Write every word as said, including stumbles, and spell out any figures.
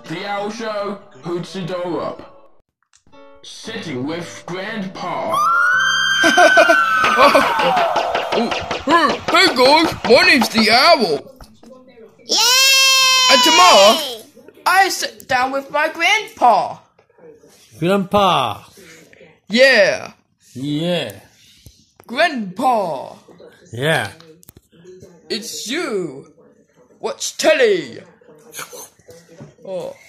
The Owl Show hoots it all up. Sitting with Grandpa. Oh, hey, hey guys, my name's the Owl. Yay! And tomorrow, I sit down with my grandpa. Grandpa. Yeah, Yeah. grandpa. Yeah. It's you. Watch telly. Oh.